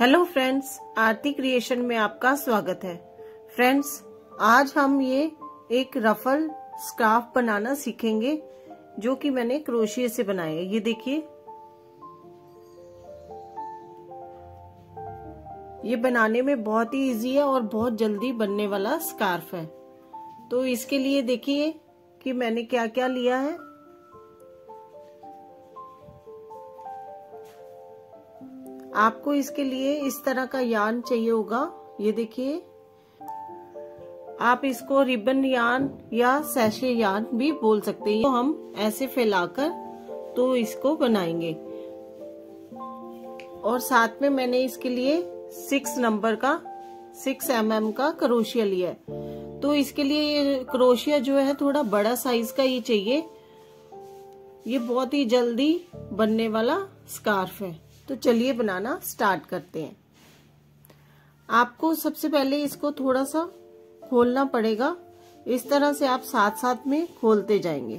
Hello friends, आरती creation में आपका स्वागत है। फ्रेंड्स, आज हम ये एक रफल स्कार्फ बनाना सीखेंगे जो कि मैंने क्रोशिया से बनाया है। ये देखिए, ये बनाने में बहुत ही इजी है और बहुत जल्दी बनने वाला स्कार्फ है। तो इसके लिए देखिए कि मैंने क्या क्या लिया है। आपको इसके लिए इस तरह का यार्न चाहिए होगा। ये देखिए, आप इसको रिबन यार्न या सैशे यार्न भी बोल सकते हैं। तो हम ऐसे फैलाकर तो इसको बनाएंगे। और साथ में मैंने इसके लिए 6 नंबर का 6 mm का क्रोशिया लिया है। तो इसके लिए ये क्रोशिया जो है थोड़ा बड़ा साइज का ही चाहिए। ये बहुत ही जल्दी बनने वाला स्कार्फ है। तो चलिए बनाना स्टार्ट करते हैं। आपको सबसे पहले इसको थोड़ा सा खोलना पड़ेगा। इस तरह से आप साथ साथ में खोलते जाएंगे।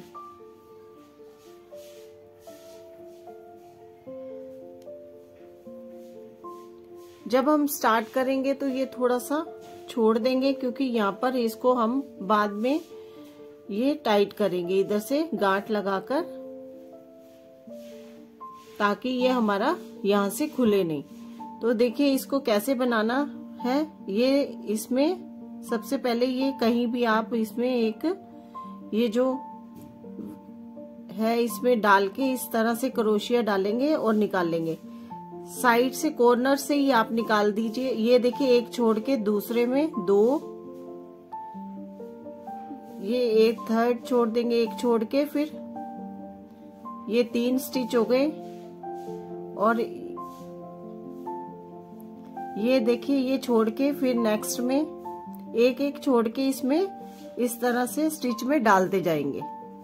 जब हम स्टार्ट करेंगे तो ये थोड़ा सा छोड़ देंगे, क्योंकि यहाँ पर इसको हम बाद में ये टाइट करेंगे इधर से गांठ लगाकर, ताकि ये हमारा यहाँ से खुले नहीं। तो देखिए इसको कैसे बनाना है। ये इसमें सबसे पहले ये कहीं भी आप इसमें एक ये जो है इसमें डाल के इस तरह से क्रोशिया डालेंगे और निकाल लेंगे। साइड से कॉर्नर से ही आप निकाल दीजिए। ये देखिए, एक छोड़ के दूसरे में 2, ये एक थर्ड छोड़ देंगे, एक छोड़ के फिर ये 3 स्टिच हो गए। और ये देखिए, ये छोड़ के फिर नेक्स्ट में एक एक छोड़ के इसमें इस तरह से स्टिच में डालते जाएंगे।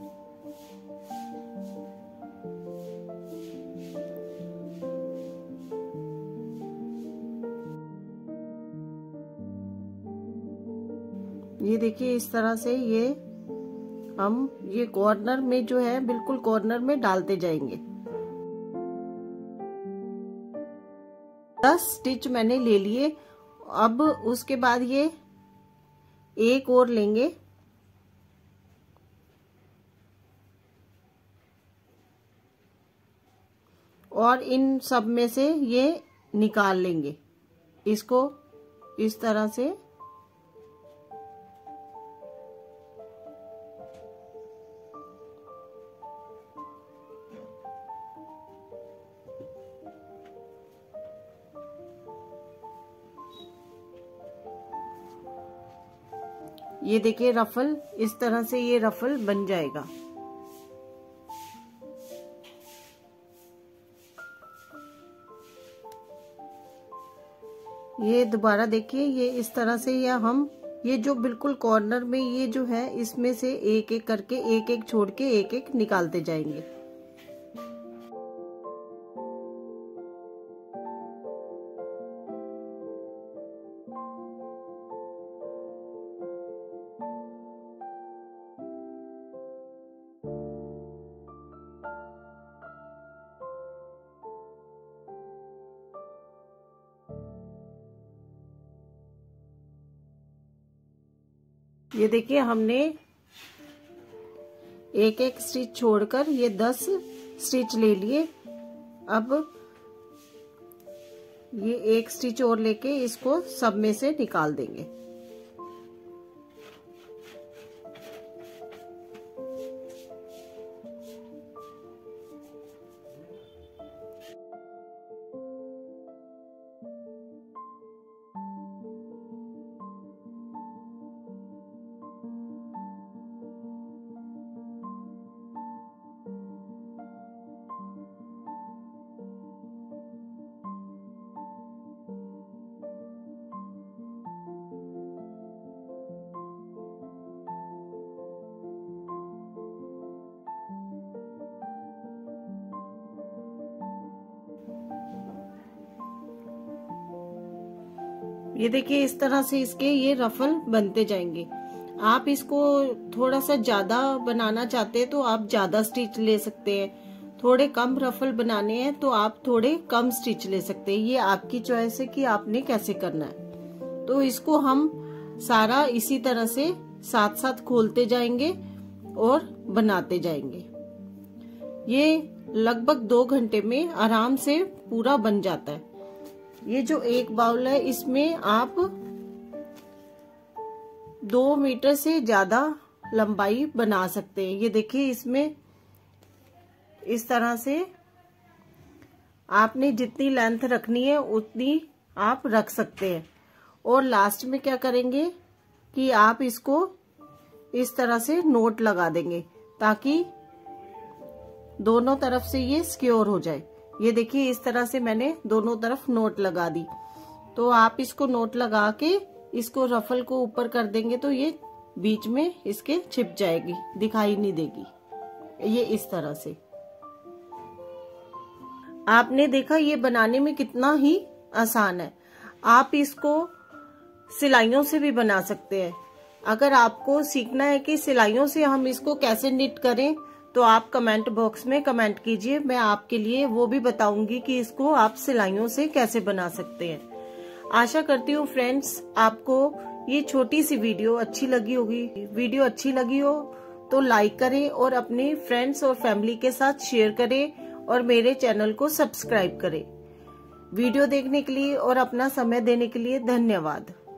ये देखिए, इस तरह से ये हम ये कॉर्नर में जो है बिल्कुल कॉर्नर में डालते जाएंगे। 10 स्टिच मैंने ले लिए। अब उसके बाद ये एक और लेंगे और इन सब में से ये निकाल लेंगे इसको इस तरह से। ये देखिए रफल, इस तरह से ये रफल बन जाएगा। ये दोबारा देखिए, ये इस तरह से या हम ये जो बिल्कुल कॉर्नर में ये जो है इसमें से एक एक करके एक एक छोड़ के एक एक निकालते जाएंगे। ये देखिए, हमने एक एक स्टिच छोड़कर ये 10 स्टिच ले लिए। अब ये एक स्टिच और लेके इसको सब में से निकाल देंगे। ये देखिए, इस तरह से इसके ये रफल बनते जाएंगे। आप इसको थोड़ा सा ज्यादा बनाना चाहते हैं तो आप ज्यादा स्टिच ले सकते हैं। थोड़े कम रफल बनाने हैं तो आप थोड़े कम स्टिच ले सकते हैं। ये आपकी चॉइस है कि आपने कैसे करना है। तो इसको हम सारा इसी तरह से साथ साथ खोलते जाएंगे और बनाते जाएंगे। ये लगभग 2 घंटे में आराम से पूरा बन जाता है। ये जो एक बाउल है इसमें आप 2 मीटर से ज्यादा लंबाई बना सकते हैं। ये देखिए, इसमें इस तरह से आपने जितनी लेंथ रखनी है उतनी आप रख सकते हैं। और लास्ट में क्या करेंगे कि आप इसको इस तरह से नोट लगा देंगे ताकि दोनों तरफ से ये सिक्योर हो जाए। ये देखिए, इस तरह से मैंने दोनों तरफ नोट लगा दी। तो आप इसको नोट लगा के इसको रफल को ऊपर कर देंगे तो ये बीच में इसके छिप जाएगी, दिखाई नहीं देगी। ये इस तरह से आपने देखा, ये बनाने में कितना ही आसान है। आप इसको सिलाइयों से भी बना सकते हैं। अगर आपको सीखना है कि सिलाइयों से हम इसको कैसे निट करें तो आप कमेंट बॉक्स में कमेंट कीजिए, मैं आपके लिए वो भी बताऊंगी कि इसको आप सिलाइयों से कैसे बना सकते हैं। आशा करती हूँ फ्रेंड्स आपको ये छोटी सी वीडियो अच्छी लगी होगी। वीडियो अच्छी लगी हो तो लाइक करें और अपने फ्रेंड्स और फैमिली के साथ शेयर करें और मेरे चैनल को सब्सक्राइब करें। वीडियो देखने के लिए और अपना समय देने के लिए धन्यवाद।